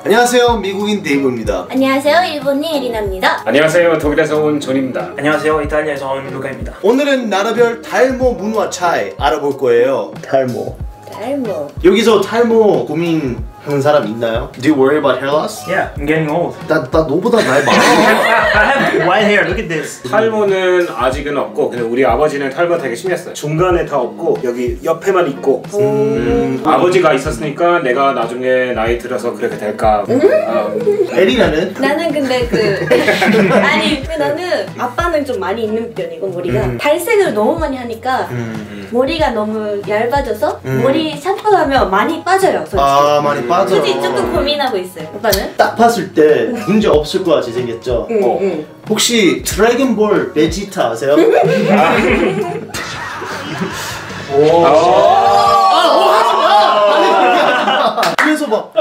안녕하세요, 미국인 데이브입니다. 안녕하세요, 일본인 에리나입니다. 안녕하세요, 독일에서 온 존입니다. 안녕하세요, 이탈리아에서 온 루카입니다. 오늘은 나라별 탈모 문화 차이 알아볼 거예요. 탈모. 여기서 탈모 고민하는 사람 있나요? Do you worry about hair loss? Yeah, I'm getting old. 나 너보다 나이 많아. I have white hair. Look at this. 탈모는 아직은 없고, 근데 우리 아버지는 탈모 되게 심했어요. 중간에 다 없고 여기 옆에만 있고. 아버지가 있었으니까 내가 나중에 나이 들어서 그렇게 될까. 에리나는? 나는 근데 아니 나는 아빠는 좀 많이 있는 편이고 머리가 발색을 너무 많이 하니까 머리가 너무 얇아져서 머리 샴푸하면 많이 빠져요. 솔직히. 아, 많이 빠져. 솔직히 조금 고민하고 있어요. 오빠는? 딱 봤을 때 문제 없을 것 같이 생겼죠? 혹시 드래곤볼 베지타 아세요? 그래서 막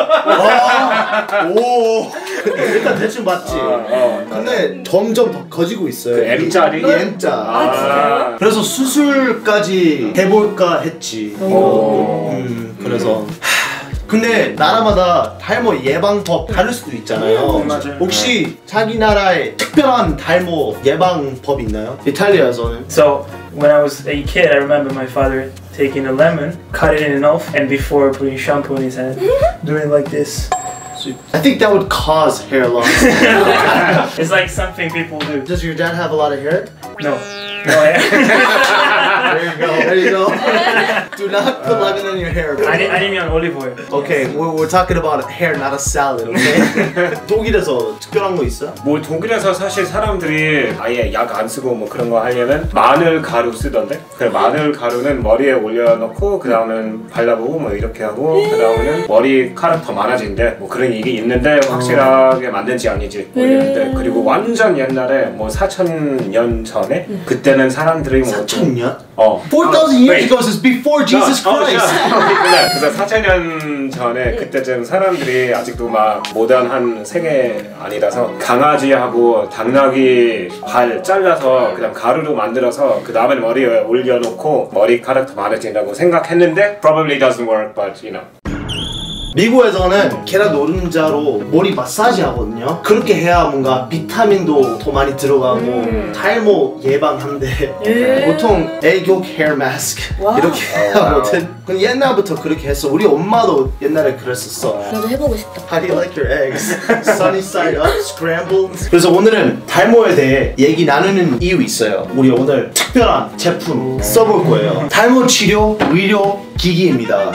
일단 대충 맞지. 근데 점점 더 커지고 있어요. 그 M자리? M자. 그래서 수술까지 해볼까 했지. 그래서 근데 나라마다 탈모 예방법 다를 수도 있잖아요. 맞아요. 혹시 자기 나라에 특별한 탈모 예방법 있나요? 이탈리아에서는. So when I was a kid, I remember my father taking a lemon, cut it in half, and before putting shampoo in his hand, doing like this. I think that would cause hair loss. It's like something people do. Does your dad have a lot of hair? No. No hair. There you go. There you go. Do not put lemon in your hair. 아니면 olive oil. Okay, we're talking about hair, not a salad. Okay? 독일에서 특별한 거 있어? 뭐 독일에서 사실 사람들이 아예 약 안 쓰고 뭐 그런 거 하려면 마늘 가루 쓰던데. 그 마늘 가루는 머리에 올려놓고 그 다음은 발라보고 뭐 이렇게 하고 그 다음에는 머리카락 더 많아진대. 뭐 그런 얘기 있는데 확실하게 맞는지 아닌지 모르겠는데. 그리고 완전 옛날에 뭐 4,000년 전에 그때는 사람들이 뭐 4,000년? 4,000 years ago is before Jesus Christ. 그래서 4,000년 전에 그때쯤 사람들이 아직도 막 모던한 세계 아니라서 강아지하고 당나귀 발 잘라서 그냥 가루로 만들어서 그 다음에 머리에 올려놓고 머리카락 더 많아진다고 생각했는데 probably doesn't work, but you know. 미국에서는 계란 노른자로 머리 마사지 하거든요. 그렇게 해야 뭔가 비타민도 더 많이 들어가고 탈모 예방한대. 보통 애교 헤어 마스크 이렇게 하거든. 근데 옛날부터 그렇게 했어. 우리 엄마도 옛날에 그랬었어. 나도 해보고 싶다. How do you like your eggs? Sunny side up, scrambled. 그래서 오늘은 탈모에 대해 얘기 나누는 이유 있어요. 우리 오늘 특별한 제품 써볼 거예요. 탈모 치료 의료 기기입니다.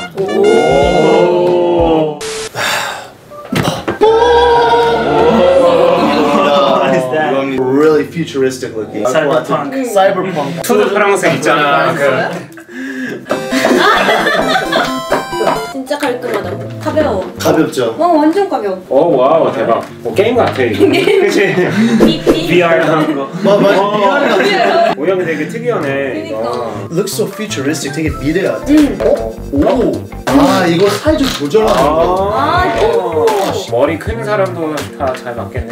Really futuristic looking. Cyberpunk. Cyberpunk. 투드 프랑스 있잖아. 진짜 깔끔하다. 가벼워. 가볍죠? 완전 가벼워. 오 와우 대박. 뭐 게임 같아 이거. 그치? VR 하는 거. 맞아. 모양이 되게 특이하네. 그러니까. Looks so futuristic. 되게 미래 같아. 오. 아 이거 사이즈 조절하는 거. 머리 큰 사람도 다 잘 맞겠네.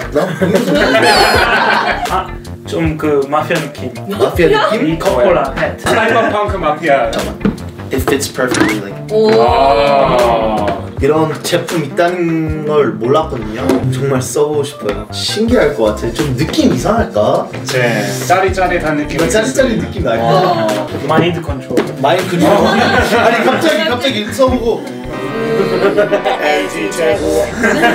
좀 그 마피아 느낌. 마피아 느낌? 이 코콜라 햇. 사이버펑크 마피아. It fits perfectly. Like. 이런 제품 있다는 걸 몰랐거든요. 정말 써보고 싶어요. 신기할 것 같아. 좀 느낌 이상할까? 짜릿짜릿한 느낌. 이거 짜릿짜릿 느낌 날까? 마인드 컨트롤. 마인드 컨트롤. 아니 갑자기 써보고. LG 최고.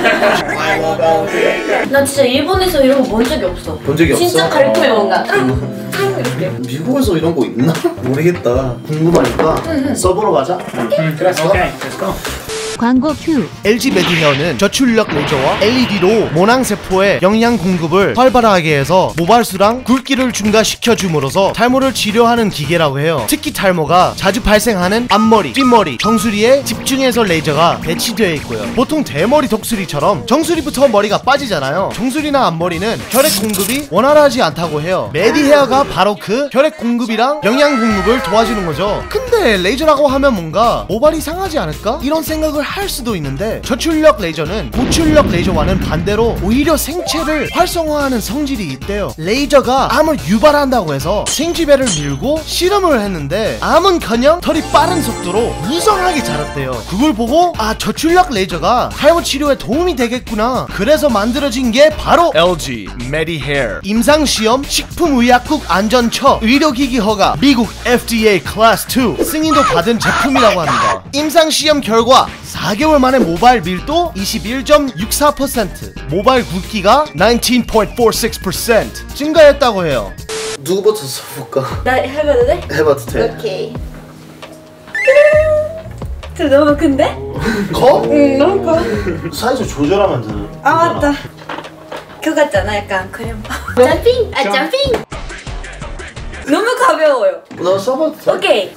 나 진짜 일본에서 이런 거 본 적이 없어. 본 적이 없어? 진짜 깔끔해 뭔가. 이렇게. 미국에서 이런 거 있나? 모르겠다. 궁금하니까 써보러 가자. 그랬어. 오케이, let's go. 광고 큐. LG 메디헤어는 저출력 레이저와 LED로 모낭세포의 영양 공급을 활발하게 해서 모발수랑 굵기를 증가시켜 줌으로써 탈모를 치료하는 기계라고 해요. 특히 탈모가 자주 발생하는 앞머리, 뒷머리, 정수리에 집중해서 레이저가 배치되어 있고요. 보통 대머리 독수리처럼 정수리부터 머리가 빠지잖아요. 정수리나 앞머리는 혈액 공급이 원활하지 않다고 해요. 메디헤어가 바로 그 혈액 공급이랑 영양 공급을 도와주는 거죠. 근데 레이저라고 하면 뭔가 모발이 상하지 않을까? 이런 생각을 할 수도 있는데 저출력 레이저는 고출력 레이저와는 반대로 오히려 생체를 활성화하는 성질이 있대요. 레이저가 암을 유발한다고 해서 생쥐배를 밀고 실험을 했는데 암은커녕 털이 빠른 속도로 무성하게 자랐대요. 그걸 보고 아 저출력 레이저가 탈모 치료에 도움이 되겠구나. 그래서 만들어진 게 바로 LG 메디헤어. 임상시험 식품의약국 안전처 의료기기 허가 미국 FDA 클래스 2 승인도 받은 제품이라고 합니다. 임상시험 결과 4개월 만에 모발 밀도 21.64%, 모발 굵기가 19.46% 증가했다고 해요. 누구부터 써볼까? 나 해봐도 돼? 해봐도 돼. 오케이. 저 너무 큰데? 커? 응, 너무 커. 사이즈 조절하면 되는. 아 맞다. 그거 같잖아, 약간 그림. 점핑! 아 점핑! 너무 가벼워요. 너 써봐도 돼. 오케이.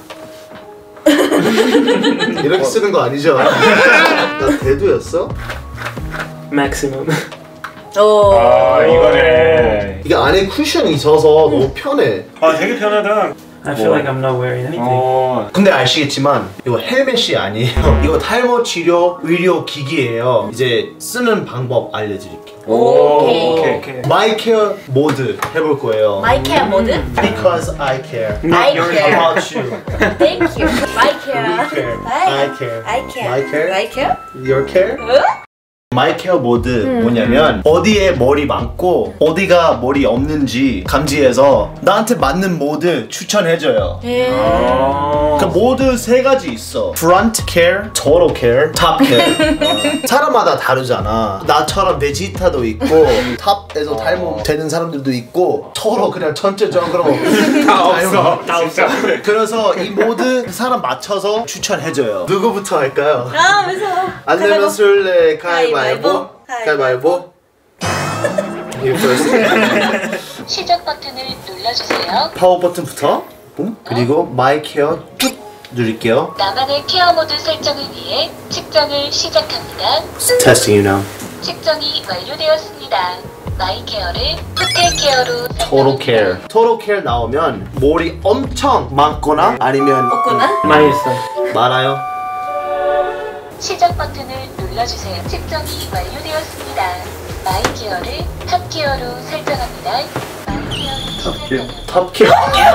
이렇게 쓰는 거 아니죠? 나 대두였어? Maximum. 오. 아 이거네. 이게 안에 쿠션이 있어서 너무 편해. 아 되게 편하다. I feel like I'm not wearing anything. 근데 아시겠지만 이거 헬멧이 아니에요. 이거 탈모 치료 의료 기기예요. 이제 쓰는 방법 알려드릴게요. 오케이. 마이케어 모드 해볼 거예요. My care 모드? Because I care I care. about you. Thank you. My care. We care. I I care. I care. My care? My care? Your care? 마이케어 모드 뭐냐면 어디에 머리 많고 어디가 머리 없는지 감지해서 나한테 맞는 모드 추천해줘요. 그 모드 세 가지 있어. Front care, Total care, Top care. 사람마다 다르잖아. 나처럼 베지타도 있고 탑에서 탈모 되는 사람들도 있고 서로 그냥 전체적으로 다 없어. 진짜. 그래서 이 모드 사람 맞춰서 추천해줘요. 누구부터 할까요? 아 무서워. 안 내면 술래 가위바위보. 가위바위보. You first. 시작 버튼을 눌러주세요. 파워 버튼부터 그리고 마이 케어 쭉 누릴게요. 나만의 케어 모드 설정을 위해 측정을 시작합니다. Testing you now. 측정이 완료되었습니다. 마이 케어를 호텔 케어로 Total care. Total care 나오면 머리 엄청 많거나 아니면 없구나? 많이 있어. 많아요. 시작 버튼을 눌러주세요. 측정이 완료되었습니다. 마이 케어를 탑 케어로 설정합니다. 마이 케어를 시작합니다. 탑 케어.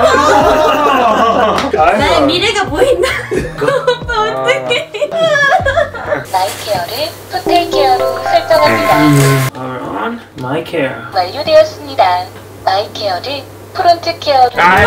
나의 미래가 보인다. 오빠 어떡해. 마이 케어를 호텔 케어로 설정합니다. Power on. My care. 완료되었습니다. 마이 케어를 프론트 케어로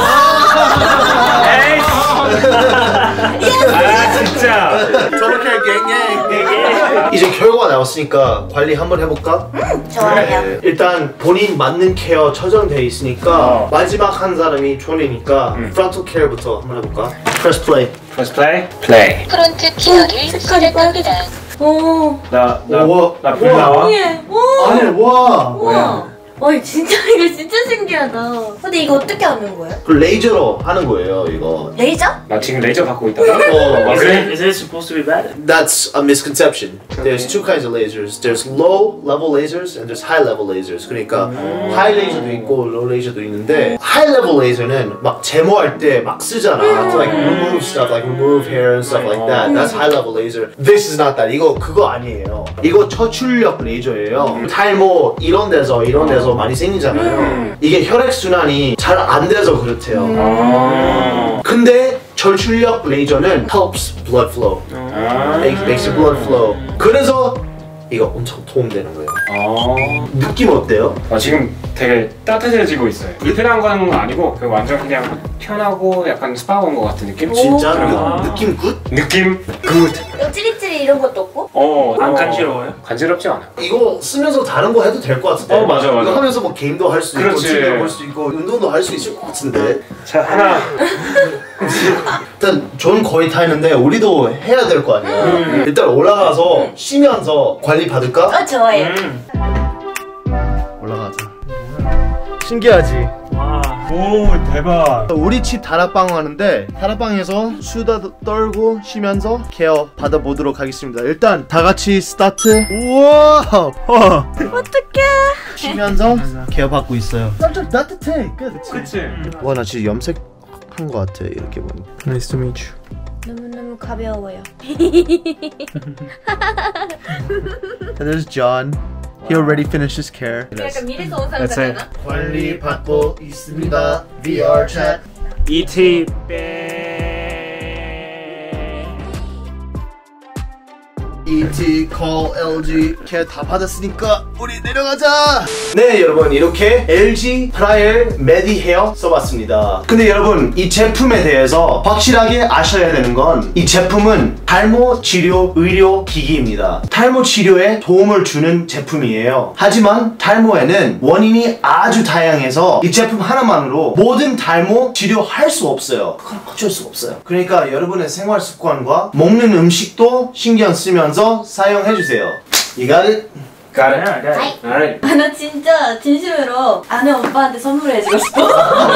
진짜. Total care 갱갱. 이제 결과 나왔으니까 관리 한번 해볼까? 좋아요. 네, 일단 본인 맞는 케어 처정돼 있으니까 마지막 한 사람이 존이니까 프론트 케어부터 한번 해볼까? Press play. First play. Play. 프론트 케어를 시작합니다. 오. 나불 나와? 예. 오. 아니 와. 우와. 와 진짜 이거 진짜 신기하다. 근데 이거 어떻게 하는 거예요? 그 레이저로 하는 거예요 이거. 레이저? 나 지금 레이저 받고 있다가. Is it supposed to be bad? That's a misconception. There's two kinds of lasers. There's low level lasers and there's high level lasers. 그러니까 high laser도 있고 low laser도 있는데 high level laser는 막 제모할 때 막 쓰잖아. To like remove stuff, like remove hair and stuff like that. That's high level laser. This is not that. 이거 그거 아니에요. 이거 저출력 레이저예요. 탈모 이런 데서 많이 생기잖아요. 이게 혈액 순환이 잘 안 돼서 그렇대요. 근데 저출력 레이저는 helps blood flow. makes your blood flow. 그래서 이거 엄청 도움되는 거예요. 느낌 어때요? 지금 되게 따뜻해지고 있어요. 불편한 건 아니고 그 완전 그냥 편하고 약간 스파 온 것 같은 느낌? 진짜? 느낌 굿? 느낌 굿. 찌릿찌릿 이런 것도 없고? 안 간지러워요? 간지럽지 않아. 이거 쓰면서 다른 거 해도 될 것 같은데. 맞아. 이거 하면서 뭐 게임도 할 수 있고 그렇지. TV도 볼 수 있고 운동도 할 수 있을 것 같은데. 자 하나. 일단 저는 거의 다 했는데 우리도 해야 될 거 아니야. 일단 올라가서 쉬면서 관리 받을까? 좋아요. 올라가자. 신기하지? 와. 오 대박. 우리 집 다락방 하는데 다락방에서 수다 떨고 쉬면서 케어 받아보도록 하겠습니다. 일단 다 같이 스타트. 우와. 어떡해. 쉬면서 케어 받고 있어요. 깜짝 따뜻해. 끝. 그치. 와 나 진짜 염색한 거 같아 이렇게 보니. Nice to meet you. 너무너무 가벼워요. And there's John. He already finished his care. 약간 미래에서 온 That's it. 사람잖아. 관리 받고 있습니다. VR chat. ET ET, call, LG 걔 다 받았으니까 우리 내려가자. 네 여러분 이렇게 LG 프라이얼 메디 헤어 써봤습니다. 근데 여러분 이 제품에 대해서 확실하게 아셔야 되는 건 이 제품은 탈모 치료 의료 기기입니다. 탈모 치료에 도움을 주는 제품이에요. 하지만 탈모에는 원인이 아주 다양해서 이 제품 하나만으로 모든 탈모 치료할 수 없어요. 그건 어쩔 수 없어요. 그러니까 여러분의 생활 습관과 먹는 음식도 신경 쓰면서 사용해주세요. You got it? Got it. Yeah, got it. Alright. 나 진짜 진심으로 아내 오빠한테 선물해주고 싶어.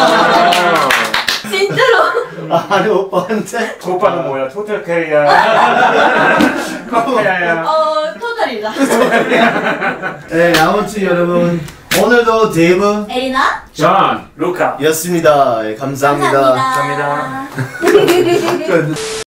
진짜로. 아니 오빠한테? 오빠는 뭐야? 토탈 캐리야. 커피야. 토탈이다. 네 아무튼 여러분 오늘도 데이브 에리나? John. Luca. 였습니다. 예, 감사합니다. 감사합니다. 감사합니다. 끝.